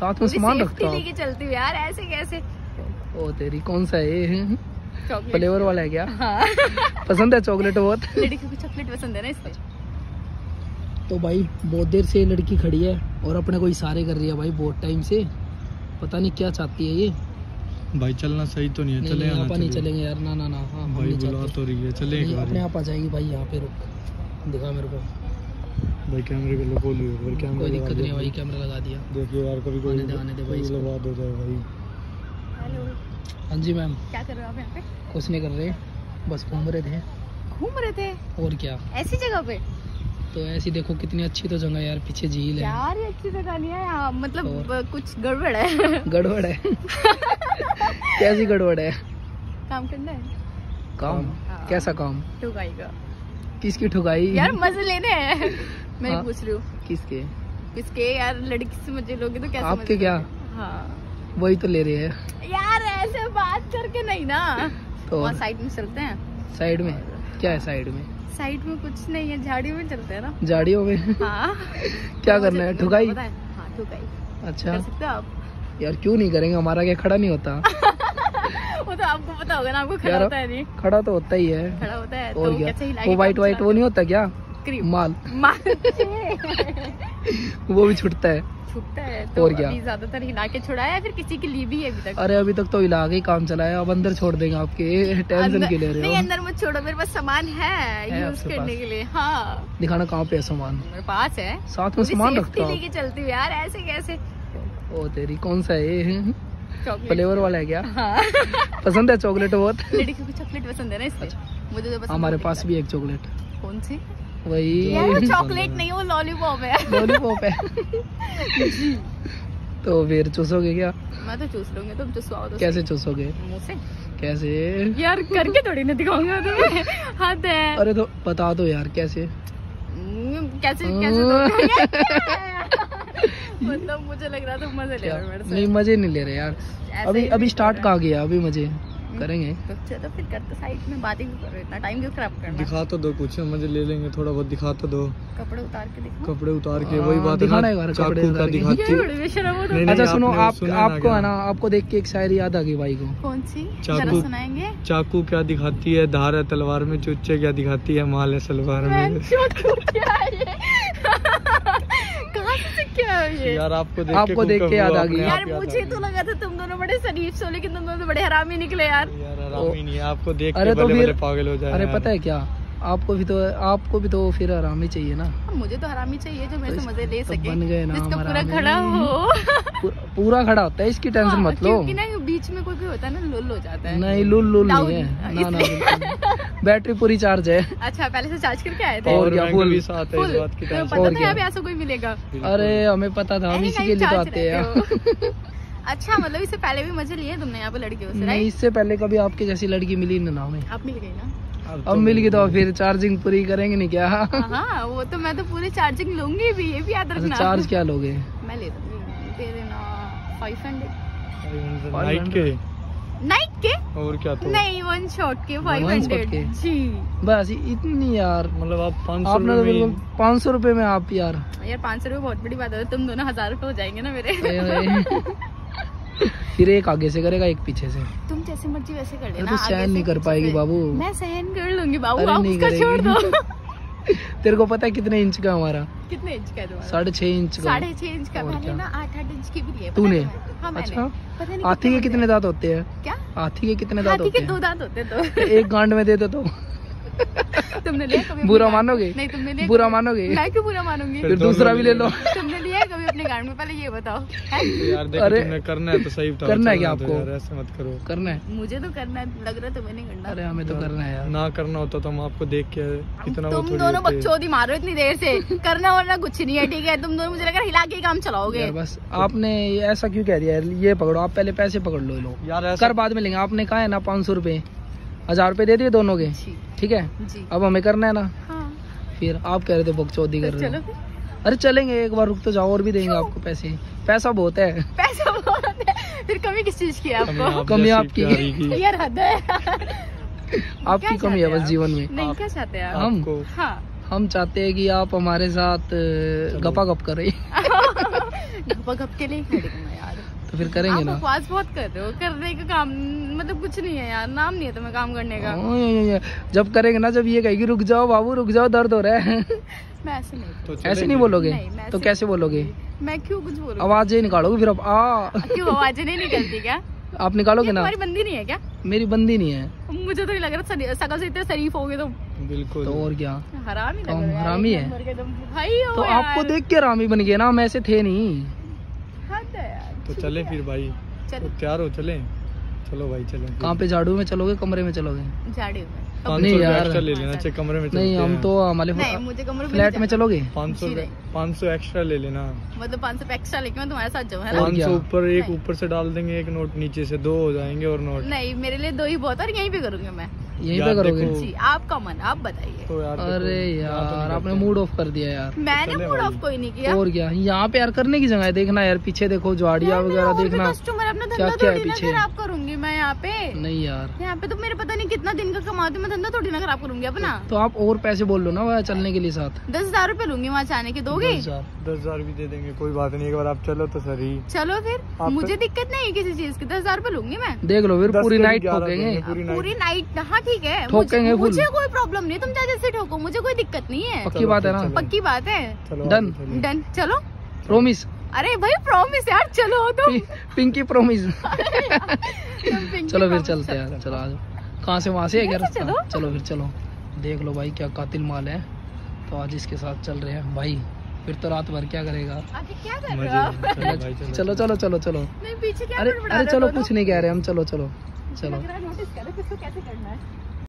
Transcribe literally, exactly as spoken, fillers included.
साथ में सामान रखता हूँ। लेके चलती हूँ यार, ऐसे कैसे? ओ तेरी, कौन सा है ये? चॉकलेट फ्लेवर वाला है क्या? हाँ। पसंद है चॉकलेट बहुत? लड़की को चॉकलेट पसंद है ना इसलिए। तो भाई बहुत देर से लड़की खड़ी है और अपने को इशारे कर रही है भाई, बहुत टाइम से। पता नहीं क्या चाहती है ये। भाई चलना सही तो नहीं है, चले यहाँ पर नहीं चलेंगे यार, ना ना ना। हाँ भाई बुला तो रही है, चले एक बार। अपने आप आ जाएगी भाई, यहाँ पे रुक, दिखा मेरे को भाई कैमरे पे लगा लियो, फिर कैमरा कोई दिक्कत नहीं है भाई, कैमरा लगा दिया। देखिए यार कभी कोई आने दे भाई, बात हो जाए भाई। हेलो, हाँ जी मैम। क्या कर रहे हो आप यहाँ पे? कुछ नहीं कर रहे, बस घूम रहे थे। घूम रहे थे? और क्या, ऐसी जगह पे? तो ऐसी देखो कितनी अच्छी तो जगह यार, पीछे झील है यार ये अच्छी जगह नहीं है यहाँ, मतलब कुछ गड़बड़ है। गड़बड़ है? कैसी गड़बड़ है? काम करना है। काम? हाँ। कैसा काम? ठुकाई का। किसकी ठुकाई? यार मजे लेने हैं। मैं हाँ। पूछ रही हूँ किसके? किसके यार, लड़की से मजे लोगे तो कैसे? आपके क्या? हाँ वही तो ले रहे हैं यार, ऐसे बात करके नहीं ना। तो वहाँ साइड में चलते हैं। साइड में क्या है? साइड में साइड में कुछ नहीं है, झाड़ियों में चलते हैं ना। झाड़ियों में? हाँ। क्या करना है? ठुकाई? पता है? हाँ ठुकाई। अच्छा कर सकते हो आप? यार क्यों नहीं करेंगे, हमारा क्या खड़ा नहीं होता? वो तो आपको पता होगा ना, आपको खड़ा यार होता है नहीं? खड़ा तो होता ही है। खड़ा होता है और तो क्या, कैसे हिला वो के वाइट काम वाइट वो चलाते नहीं होता क्या? क्रीम माल माल वो भी छुटता है। छुटता है तो और क्या? अभी ज्यादातर हिला के छुड़ाया है, फिर किसी के लिए भी है अभी तक? अरे अभी तक तो हिला के ही काम चलाया, अब अंदर छोड़ देंगे आपके, टेंशन अंदर- क्यों ले रहे नहीं हो? अंदर मत छोड़ो, मेरे पास सामान है, है यूज आपके करने पास? के लिए। हाँ दिखाना कहाँ पे है सामान? मेरे पास है, साथ में सामान safety रखता हूँ। लेके चलती हूँ यार, ऐसे कैसे? ओ तेरी, कौन सा है ये? चॉकलेट फ्लेवर वाला है क्या? हाँ। पसंद है चॉकलेट बहुत? लड़की को चॉकलेट पसंद है ना इसलिए। मुझे तो पसंद हमारे नहीं पास लगता। भी एक चॉकलेट। कौन सी? वही यार वो चॉकलेट नहीं, वो लॉलीपॉप है। लॉलीपॉप है। तो फिर चूसोगे क्या? मैं तो चूस लूंगी, तुम चुसवाओ तो। कैसे चूसोगे? मुंह से? कैसे? यार करके थोड़ी ना दिखाऊंगा तुम्हें, हाथ है। अरे तो बता दो यार कैसे? हम्म, कैसे कैसे तो मतलब मुझे लग रहा था मजे ले रहे हो मेरे से। नहीं मजे नहीं ले रहे यार, ऐसे अभी ही अभी नहीं स्टार्ट कर कहाँ गया, अभी मजे करेंगे। तो चलो फिर करते, साइड में बातें क्यों कर रहे हो, इतना टाइम क्यों खराब करना? दिखा तो दो कुछ, मजे ले लेंगे, थोड़ा बहुत दिखा तो दो। कपड़े उतार के दिखाओ। कपड़े उतार के हाँ, वही बात है दिखाना ना, एक बार कपड़े चाकू का उतार के। दिखाती। ये बड़ी बेशर्म हो तुम। नहीं, नहीं, अच्छा सुनो, आपने आप सुना ना आपको क्या? है ना, आपको देख के एक शायरी याद आ गई भाई को। कौन सी? चाकू- जरा सुनाएंगे। चाकू क्या दिखाती है, धार है तलवार में, चुच्चे क्या दिखाती है, माल है सलवार में। चाकू क्या है ये? कहाँ से क्या है ये? यार आपको देख आपको के देख के याद आ गई। यार मुझे तो लगा था तुम दोनों बड़े शरीफ हो, लेकिन तुम दोनों बड़े हरामी निकले यार। यार आराम ही नहीं है, आपको देख अरे के तो भले फिर- भले पागल हो जाए। अरे यार। पता है क्या, आपको भी तो आपको भी तो फिर आराम ही चाहिए ना। मुझे तो हरामी चाहिए जो मेरे तो से मजे ले तो सके, बन गए ना जिसका हमारा पूरा हमें। खड़ा हो। पूरा, पूरा खड़ा होता है, इसकी टेंशन हाँ, मत लो। क्योंकि ना बीच में कोई कोई होता है ना, लुल हो जाता है। नहीं लुल लुल Down, नहीं है, ना ना इसलिए- बिल्कुल। बैटरी पूरी चार्ज है। अच्छा पहले से चार्ज करके आए थे? और और क्या, क्या फुल भी साथ है, इस फुल बात की तो टेंशन। पता और था क्या? यहाँ पे ऐसा कोई मिलेगा। अरे हमें पता था, हम अरे इसी नहीं, के लिए तो चार्ज आते हैं। रहते हो। अच्छा मतलब इससे पहले भी मजे लिए तुमने यहाँ पे लड़कियों से, नहीं राइट? इससे पहले कभी आपके जैसी लड़की मिली ना हमें। आप मिल गई ना? अब मिल गई तो फिर चार्जिंग पूरी करेंगे नहीं क्या? हाँ वो तो मैं तो पूरी चार्जिंग लूंगी भी, ये भी याद अच्छा रखना। चार्ज क्या लोगे? मैं ले दूंगी, दे देना फाइव हंड्रेड नाइट के नाइट के। और क्या तो नहीं वन शॉट के फाइव One shot हंड्रेड के? जी। बस इतनी यार, मतलब आप पाँच सौ आपने तो रुपए बिल्कुल में पाँच सौ रुपए में आप यार। यार पाँच सौ रुपये बहुत बड़ी बात है, तुम दोनों हजार रुपए हो जाएंगे ना मेरे। अरे, अरे। फिर एक आगे से करेगा एक पीछे से। तुम जैसे मर्जी वैसे कर अरे लेना। तू आगे सहन से, नहीं कर पीछे पाएगी से। बाबू। मैं सहन कर लूंगी बाबू, अरे आप नहीं उसका छोड़ करेगी। दो। तेरे को पता है कितने इंच का हमारा? कितने इंच का है तुम्हारा? साढ़े छह इंच का। साढ़े छह इंच का। और मैंने क्या? ना आठ आठ इंच की भी लिए। तूने? हाँ मैंने। अच्छा, पता नहीं हाथी के कितने दांत होते हैं? क्या? हाथी के कितने दांत हाथी के होते दो हैं? दांत होते तो। एक गांड में दे दो तो तुमने लिया कभी? बुरा अपने गांड मानोगे? में? नहीं तुमने लिया बुरा कभी? मानोगे? मैं क्यों बुरा मानूंगी? फिर दूसरा भी ले लो। तुमने लिया है कभी अपने गांड में? पहले ये बताओ। है? यार देखो अरे, तुमने करना है तो सही बताओ। करना है चलना क्या तो आपको? यार ऐसे मत करो। करना है? मुझे तो करना है, लग रहा है तुम्हें नहीं करना। अरे हमें तो करना है यार। ना करना होता तो हम आपको देख के कितना वो तुम थोड़ी दोनों होते। बकचोदी मारो इतनी देर से। करना वरना कुछ नहीं है, ठीक है? तुम दोनों मुझे लग रहा है हिला के ही काम चलाओगे। यार बस आपने ये ऐसा क्यों कह दिया? ये पकड़ो, आप पहले पैसे पकड़ लो। लो यार ऐसा कर बाद में लेंगे। आपने कहा है ना पाँच सौ रुपए, हजार रुपए दे दिए दोनों के, जी ठीक है? जी अब हमें करना है ना। हाँ फिर आप कह रहे थे बकचोदी तो कर रहे चलो हो। फिर। अरे चलेंगे, एक बार रुक तो जाओ, और भी देंगे क्यों? आपको पैसे। पैसा बहुत है। पैसा बहुत है, फिर कमी किस चीज की है कमी आपको? आप कमी जैसी आपकी। प्यारी की। यार हद है। आपकी क्या कमी है चाहते बस हैं जीवन आप? में। नहीं क्या चाहते हैं आप? हम? आपको हाँ हम चाहते हैं कि आप हमारे साथ अ, गपा गप करें। घप के लिए खड़ी हूँ मैं यार। तो फिर करेंगे आप ना। बकवास बहुत कर रहे हो, करने का काम मतलब कुछ नहीं है यार, नाम नहीं है तुम्हें काम करने का। ओ, ये, ये, ये। जब करेंगे ना, जब ये कहेगी रुक जाओ बाबू रुक जाओ दर्द हो रहा है मैं ऐसे नहीं तो ऐसे नहीं बोलोगे? नहीं, मैं तो ऐसे कैसे बोलोगे? मैं क्यों कुछ बोलूं? आवाजें निकालोगे फिर अब आ क्यों आवाजें नहीं निकलती क्या? आप निकालोगे ये ना। तुम्हारी बंदी नहीं है क्या? मेरी बंदी नहीं है। मुझे तो नहीं लग रहा शरी- शकल से इतने शरीफ होगे तुम। बिल्कुल। तो और क्या, हरामी लग हम रहे हो यार, हरामी एक है। नंबर के तुम भाई हो तो यार। आपको देख के हरामी बन गए ना, हम ऐसे थे नहीं। हद है यार। तो चले फिर भाई, चलो। तो तैयार हो चले। चलो भाई चलो। कहाँ पे, झाड़ू में चलोगे कमरे में चलोगे? झाड़ी हूँ मैं। पाँच नहीं सौ रुपया यार। एक्स्ट्रा ले लेना, चाहे कमरे में नहीं, हम तो हमारे नहीं मुझे कमरे में फ्लैट में चलोगे? पाँच सौ जी नहीं। पाँच सौ एक्स्ट्रा ले लेना। मतलब पाँच सौ एक्स्ट्रा लेके मैं तुम्हारे साथ जाऊँ है ना? और पाँच क्या? सौ ऊपर एक नहीं। ऊपर से डाल देंगे, एक नोट नीचे से, दो हो जाएंगे और नोट। नहीं मेरे लिए दो ही बहुत है और यहीं पे करूँगी मैं। यहीं यार पे करोगे? देखो। जी आपका मन, आप बताइए। तो यार अरे देखो, यहाँ तो यार नहीं आपने करते। मूड ऑफ कर दिया यार। मैंने चले मूड भाई। ऑफ कोई नहीं किया। और क्या, यहाँ पे यार करने की जगह है, देखना यार पीछे देखो, झाड़ियाँ वगैरह देखना। कस्टमर अपना क्या धंधा क्या है थोड़ी ना पीछे? खराब करूंगी मैं यहाँ पे। नहीं यार, यहाँ पे तो मेरे पता नहीं कितना दिन का कमाती हूँ, मैं धंधा थोड़ी ना खराब करूंगी अपना। तो आप और पैसे बोल लो ना वह चलने के लिए साथ। दस हजार रूपए लूंगी वहाँ जाने के, दोगे? दस हजार। दस हजार भी दे देंगे, कोई बात नहीं, एक बार आप चलो तो सही। चलो फिर, आप मुझे तो- दिक्कत नहीं है किसी चीज की, दस हजार रूपए लूंगी मैं। देख लो फिर दस पूरी के भी नाइट ग्यारह ठोकेंगे। देंगे, पूरी नाइट। पूरी नाइट, हाँ ठीक है, ठोकेंगे मुझे, full। मुझे कोई प्रॉब्लम नहीं, तुम चाहे जैसे ठोको, मुझे कोई दिक्कत नहीं है। पक्की बात है ना? चलो। पक्की बात है। चलो Done। आगे चलिए। डन, चलो। प्रोमिस, अरे भाई प्रॉमिस यार, चलो तुम। Pinky promise. तुम पिंकी चलो फिर promise। चलते हैं, चलो आ जाओ। कहाँ से, वहाँ से है क्या इधर से रास्ता? चलो। चलो फिर चलो। देख लो भाई क्या कातिल माल है। तो आज इसके साथ चल रहे हैं भाई, फिर तो रात भर क्या करेगा। आगे क्या कर मजे रहे हो आप? चलो भाई चलो। चलो चलो चलो चलो। नहीं पीछे क्या अरे बड़बड़ा अरे रहे हो चलो दोनों? कुछ नहीं कह रहे हम, चलो चलो चलो। लग रहा है नोटिस करो किसको कैसे करना है।